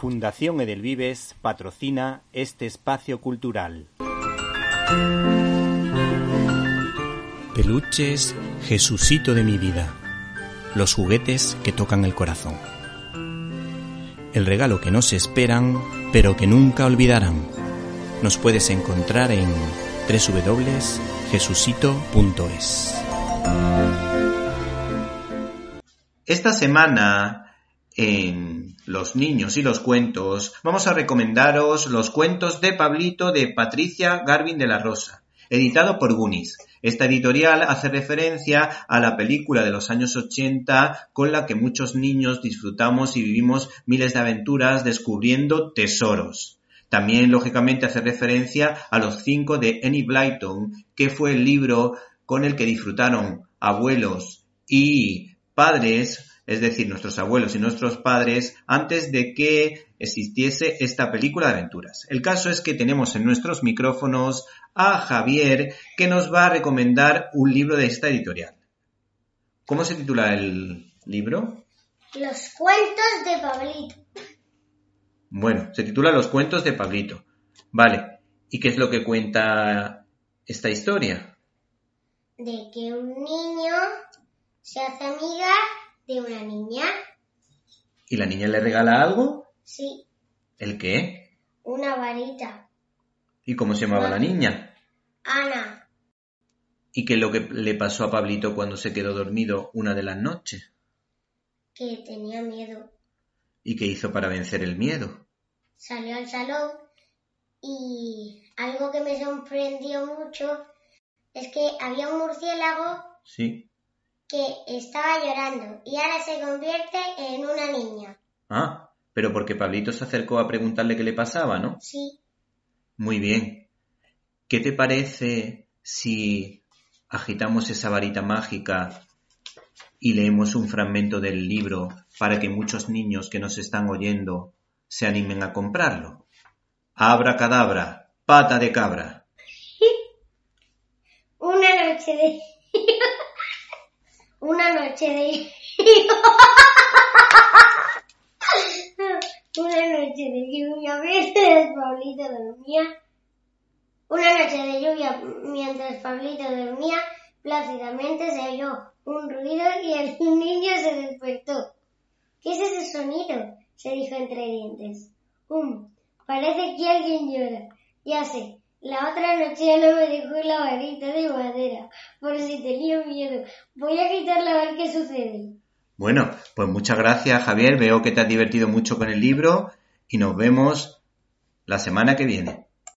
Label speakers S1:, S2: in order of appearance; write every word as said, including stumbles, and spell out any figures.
S1: Fundación Edelvives patrocina este espacio cultural. Peluches Jesucito de mi vida. Los juguetes que tocan el corazón. El regalo que no se esperan, pero que nunca olvidarán. Nos puedes encontrar en doble u doble u doble u punto jesucito punto es. Esta semana, en Los Niños y los Cuentos, vamos a recomendaros los cuentos de Pablito de Patricia Garvin de la Rosa, editado por Goonies. Esta editorial hace referencia a la película de los años ochenta con la que muchos niños disfrutamos y vivimos miles de aventuras descubriendo tesoros. También, lógicamente, hace referencia a Los Cinco de Enid Blyton, que fue el libro con el que disfrutaron abuelos y padres, es decir, nuestros abuelos y nuestros padres, antes de que existiese esta película de aventuras. El caso es que tenemos en nuestros micrófonos a Javier, que nos va a recomendar un libro de esta editorial. ¿Cómo se titula el libro?
S2: Los cuentos de Pablito.
S1: Bueno, se titula Los cuentos de Pablito. Vale, ¿y qué es lo que cuenta esta historia?
S2: De que un niño se hace amiga de una niña.
S1: ¿Y la niña le regala algo?
S2: Sí.
S1: ¿El qué?
S2: Una varita.
S1: ¿Y cómo se llamaba la niña?
S2: Ana.
S1: ¿Y qué es lo que le pasó a Pablito cuando se quedó dormido una de las noches?
S2: Que tenía miedo.
S1: ¿Y qué hizo para vencer el miedo?
S2: Salió al salón y algo que me sorprendió mucho es que había un murciélago.
S1: Sí.
S2: Que estaba llorando y ahora se convierte en una niña.
S1: Ah, pero porque Pablito se acercó a preguntarle qué le pasaba, ¿no?
S2: Sí.
S1: Muy bien. ¿Qué te parece si agitamos esa varita mágica y leemos un fragmento del libro para que muchos niños que nos están oyendo se animen a comprarlo? Abracadabra, pata de cabra.
S2: Una noche de... Una noche de... Una noche de lluvia mientras Pablito dormía. Una noche de lluvia mientras Pablito dormía, plácidamente se oyó un ruido y el niño se despertó. ¿Qué es ese sonido?, se dijo entre dientes. Um, parece que alguien llora. Ya sé. La otra noche ya no me dejó la varita de madera, por si tenía miedo. Voy a quitarla a ver qué sucede.
S1: Bueno, pues muchas gracias, Javier. Veo que te has divertido mucho con el libro y nos vemos la semana que viene.